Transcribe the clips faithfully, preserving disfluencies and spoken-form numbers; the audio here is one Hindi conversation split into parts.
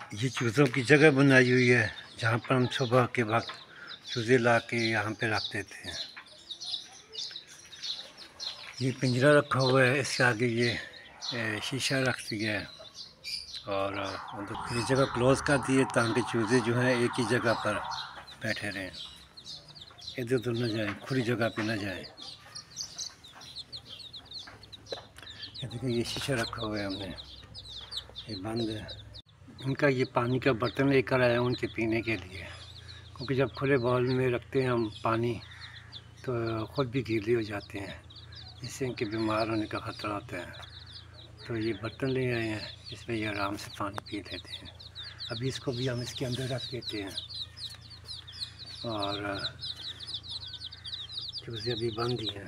ये चूज़ों की जगह बनाई हुई है जहाँ पर हम सुबह के वक्त चूज़े ला के यहाँ पे रख देते हैं। ये पिंजरा रखा हुआ है, इसके आगे ये शीशा रख दिया है और ये जगह क्लोज़ कर दी है ताकि चूज़े जो हैं एक ही जगह पर बैठे रहें, इधर उधर न जाएं, खुली जगह पे न जाएं। ये देखिए ये शीशा रखा हुआ है हमने, ये बंद है। इनका ये पानी का बर्तन लेकर आए हैं उनके पीने के लिए, क्योंकि जब खुले बाउल में रखते हैं हम पानी तो ख़ुद भी गीले हो जाते हैं, जिससे इनके बीमार होने का ख़तरा होता है। तो ये बर्तन ले आए हैं, इसमें ये आराम से पानी पी लेते हैं। अभी इसको भी हम इसके अंदर रख देते हैं और चूज़े अभी बंद ही हैं।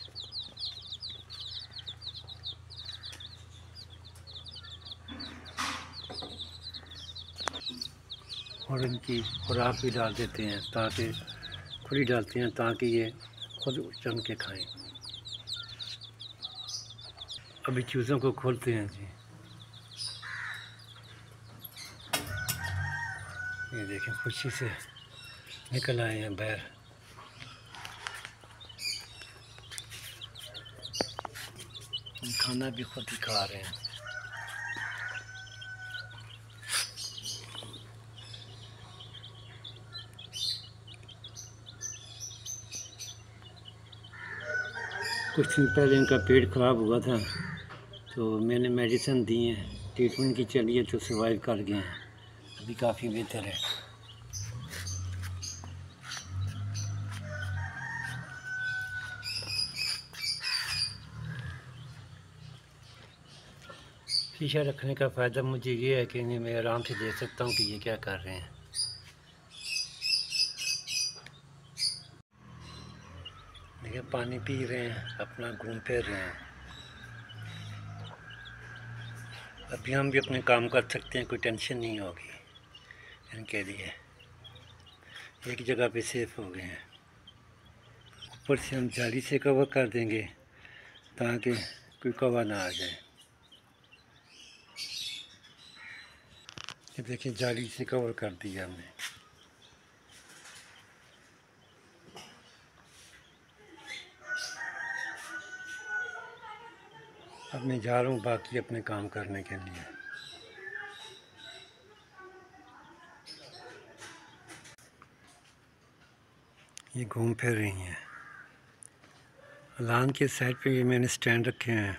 और इनकी खुराक भी डाल देते हैं, ताकि खुली डालते हैं ताकि ये खुद चुन के खाएं। अभी चूज़ों को खोलते हैं जी। ये देखें खुशी से निकल आए हैं बाहर। खाना भी खुद ही खा रहे हैं। कुछ दिन पहले इनका पेट ख़राब हुआ था तो मैंने मेडिसिन दी है, ट्रीटमेंट की चली है तो सर्वाइव कर गए हैं, अभी काफ़ी बेहतर है। शीशा रखने का फ़ायदा मुझे ये है कि इन्हें मैं आराम से देख सकता हूँ कि ये क्या कर रहे हैं। देखिए पानी पी रहे हैं, अपना घूम फिर रहे हैं। अभी हम भी अपने काम कर सकते हैं, कोई टेंशन नहीं होगी इनके लिए। एक जगह पे सेफ हो गए हैं। ऊपर से हम जाली से कवर कर देंगे ताकि कोई कौवा ना आ जाए। ये देखिए जाली से कवर कर दिया हमने। अब मैं जा रहा हूँ बाकी अपने काम करने के लिए। ये घूम फिर रही हैं। अलान के साइड पे ये मैंने स्टैंड रखे हैं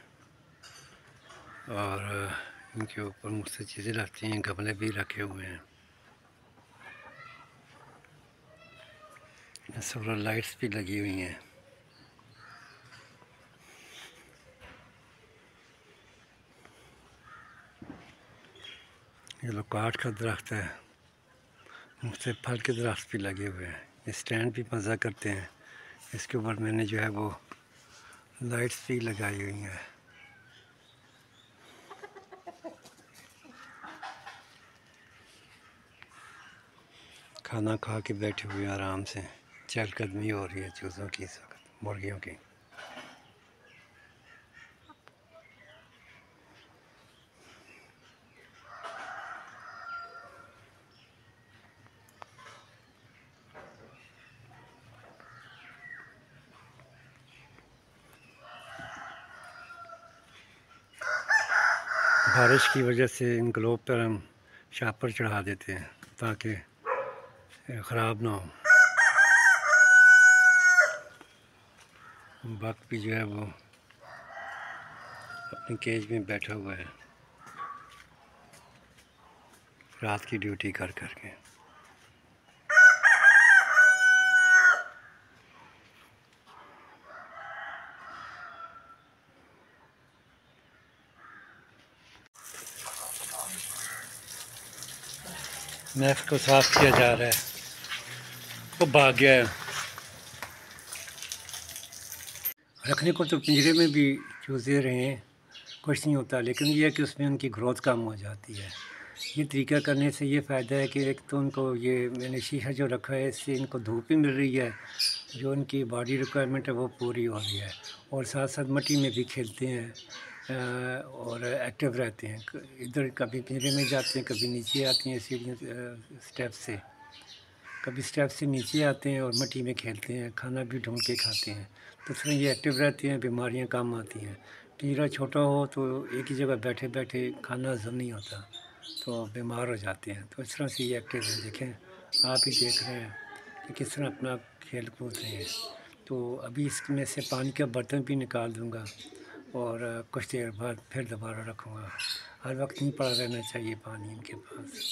और इनके ऊपर मुझसे चीज़ें रखती हैं, गमले भी रखे हुए हैं। सोलर लाइट्स भी लगी हुई हैं। ये लोकाट का दरख्त है, मुझसे फल के दरख्त भी लगे हुए हैं। ये स्टैंड भी मज़ा करते हैं, इसके ऊपर मैंने जो है वो लाइट्स भी लगाई हुई हैं। खाना खा के बैठे हुए आराम से, चहलकदमी हो रही है चूज़ों की इस वक्त, मुर्गियों की। बारिश की वजह से इन ग्लोब पर हम शापर चढ़ा देते हैं ताकि ख़राब ना हो। बग भी जो है वो अपने केज में बैठा हुआ है रात की ड्यूटी कर करके। मैफ को साफ किया जा रहा है, वो भाग गया है। रखने को तो पिंजरे में भी चूज़े रहे कुछ नहीं होता, लेकिन ये है कि उसमें उनकी ग्रोथ कम हो जाती है। ये तरीका करने से ये फ़ायदा है कि एक तो उनको ये मैंने शीशा जो रखा है इससे इनको धूप भी मिल रही है, जो उनकी बॉडी रिक्वायरमेंट है वो पूरी हो रही है, और साथ साथ मिट्टी में भी खेलते हैं और एक्टिव रहते हैं। इधर कभी पिंजरे में जाते हैं, कभी नीचे आती हैं सीढ़ियों स्टेप से, कभी स्टेप से नीचे आते हैं और मिट्टी में खेलते हैं, खाना भी ढूंढ के खाते हैं। तो इसमें ये एक्टिव रहते हैं, बीमारियां कम आती हैं। पिंजरा छोटा हो तो एक ही जगह बैठे बैठे खाना हजम नहीं होता, तो बीमार हो जाते हैं। तो इस तरह से ये एक्टिव है। देखें, आप ही देख रहे हैं कि किस तरह अपना खेल कूद रहे हैं। तो अभी इसमें से पानी का बर्तन भी निकाल दूँगा और कुछ देर बाद फिर दोबारा रखूँगा। हर वक्त नहीं पड़ा रहना चाहिए पानी इनके पास।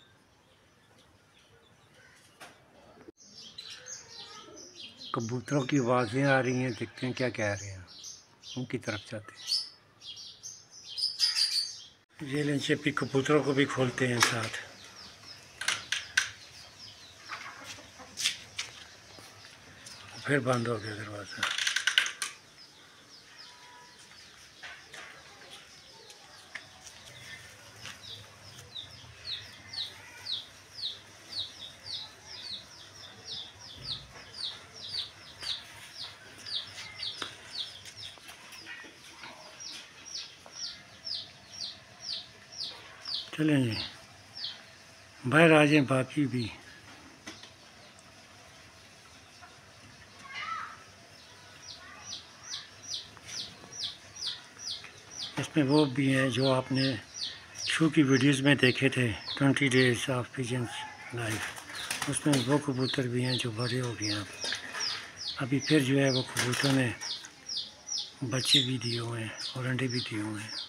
कबूतरों की आवाज़ें आ रही हैं, देखते हैं क्या कह रहे हैं, उनकी तरफ जाते हैं। ये लें चिप्पी, कबूतरों को भी खोलते हैं साथ। फिर बंद हो गया दरवाज़ा। चलें जी, बाहर आ जाएं बाकी भी। इसमें वो भी हैं जो आपने शो की वीडियोस में देखे थे, twenty days of pigeon's life. उसमें वो कबूतर भी हैं जो बड़े हो गए हैं। अभी फिर जो है वो कबूतर ने बच्चे भी दिए हुए हैं और अंडे भी दिए हुए हैं।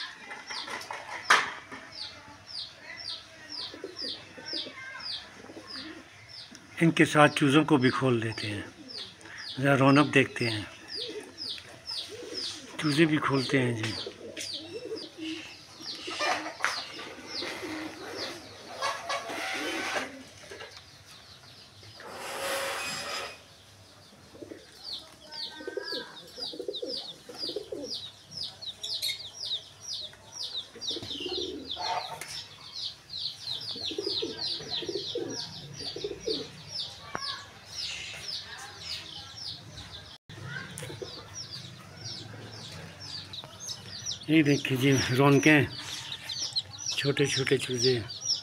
इनके साथ चूज़ों को भी खोल देते हैं, ज़रा रौनक देखते हैं। चूज़े भी खोलते हैं जी। ये देखिए जी, रौनकें, छोटे छोटे चूज़े।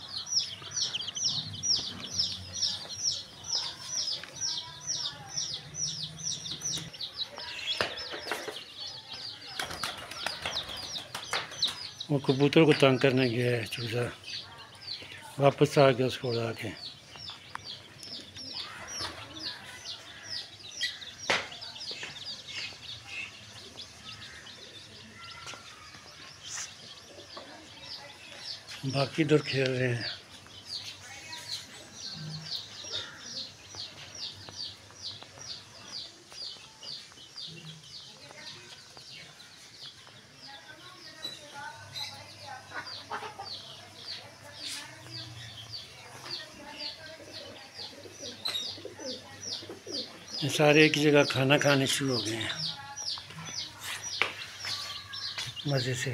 वो कबूतर को तंग करने गया है चूज़ा, वापस आ गया उसको उड़ा के। बाकी इधर खेल रहे हैं। सारे एक जगह खाना खाने शुरू हो गए हैं मज़े से।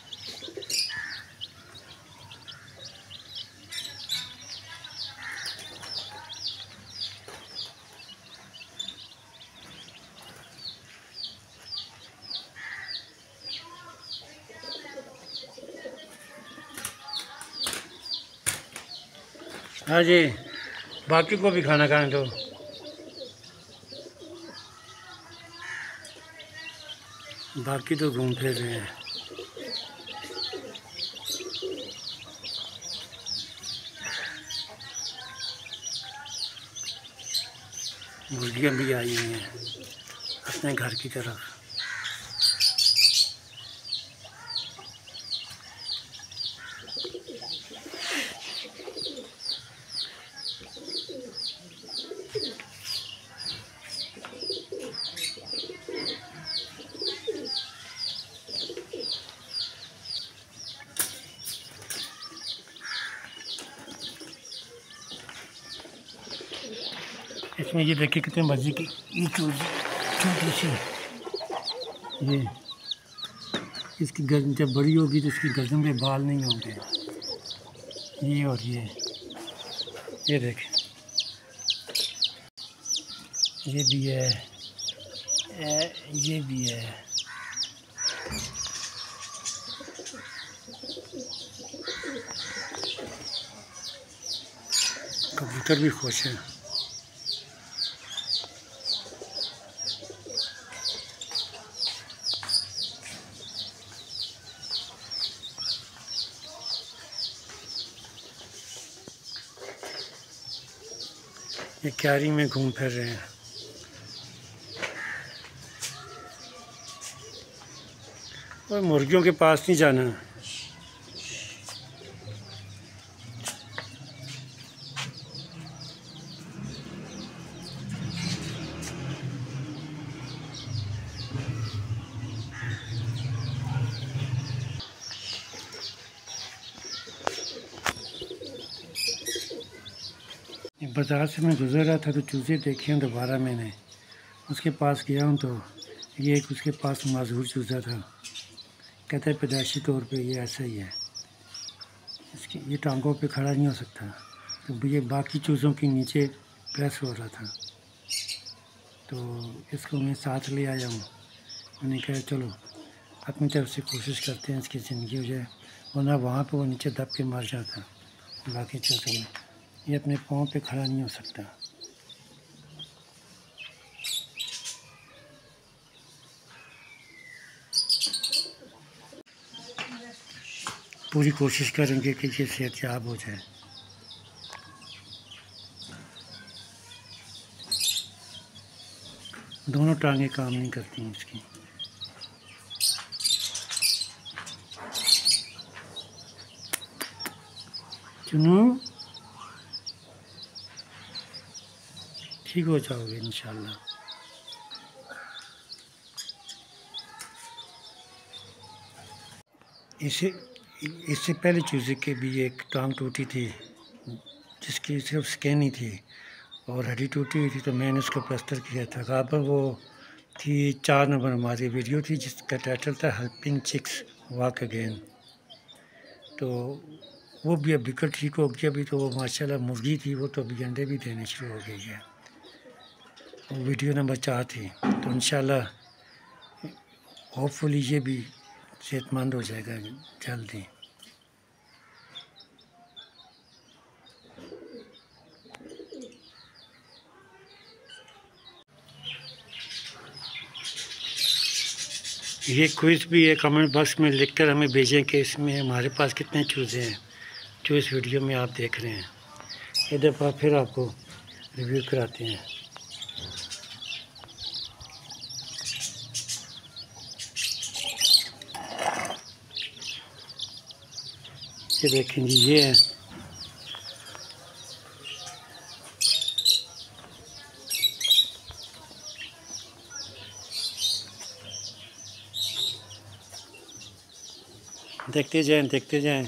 हाँ जी, बाकी को भी खाना खाने दो। बाकी तो घूम फिर रहे हैं। मुर्गियाँ भी आई हुई हैं अपने घर की तरफ। इसमें ये देखिए कितने मर्जी की ये छोटी सी, ये इसकी गर्दन जब बड़ी होगी तो इसकी गर्दन में बाल नहीं होंगे। ये और ये ये देखें, ये भी है, ये भी है। कबूतर भी खुश हैं। ये क्यारी में घूम फिर रहे हैं। और मुर्गियों के पास नहीं जाना। बाज़ार से मैं गुज़र रहा था तो चूज़े देखे हैं दोबारा मैंने। उसके पास गया हूँ तो ये एक उसके पास माजूर चूज़ा था। कहता है पैदाइशी तौर पे ये ऐसा ही है, इसकी ये टांगों पे खड़ा नहीं हो सकता। तो ये बाकी चूज़ों के नीचे प्रेस हो रहा था, तो इसको मैं साथ ले आया हूँ। मैंने कहा चलो अपनी तरफ से कोशिश करते हैं इसकी ज़िंदगी हो जाए, वरना वहाँ पे वो नीचे दब के मर जाता। बाकी चूज़ों में ये अपने पाँव पे खड़ा नहीं हो सकता। पूरी कोशिश करेंगे कि ये सेहतयाब हो जाए। दोनों टांगें काम नहीं करती हैं इसकी। चुनू ठीक हो जाओगे इंशाल्लाह। इसे इससे पहले चूज़े के भी एक टांग टूटी थी जिसकी सिर्फ स्किन ही थी और हड्डी टूटी हुई थी, तो मैंने उसको प्लास्टर किया था। गाबर वो थी चार नंबर हमारी वीडियो थी जिसका टाइटल था हेल्पिंग चिक्स वॉक अगेन। तो वो भी अब बिल्कुल ठीक हो गया। अभी तो वो माशाल्लाह मुर्गी थी, वो तो अभी अंडे भी देने शुरू हो गई है। वो वीडियो नंबर चार थी। तो इंशाल्लाह होपफुली ये भी सेहतमंद हो जाएगा जल्दी। ये क्विज़ भी है, कमेंट बॉक्स में लिखकर हमें भेजें कि इसमें हमारे पास कितने चूज़े हैं जो इस वीडियो में आप देख रहे हैं। एक दफ़ा फिर आपको रिव्यू कराते हैं। ये देखें जी, ये है देखते जाएं देखते जाएं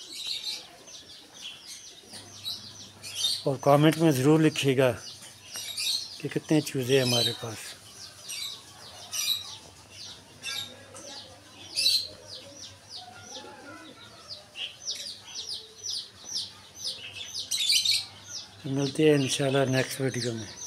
और कमेंट में ज़रूर लिखिएगा कि कितने चूज़े हैं हमारे पास। मिलते हैं इंशाल्लाह नेक्स्ट वीडियो में।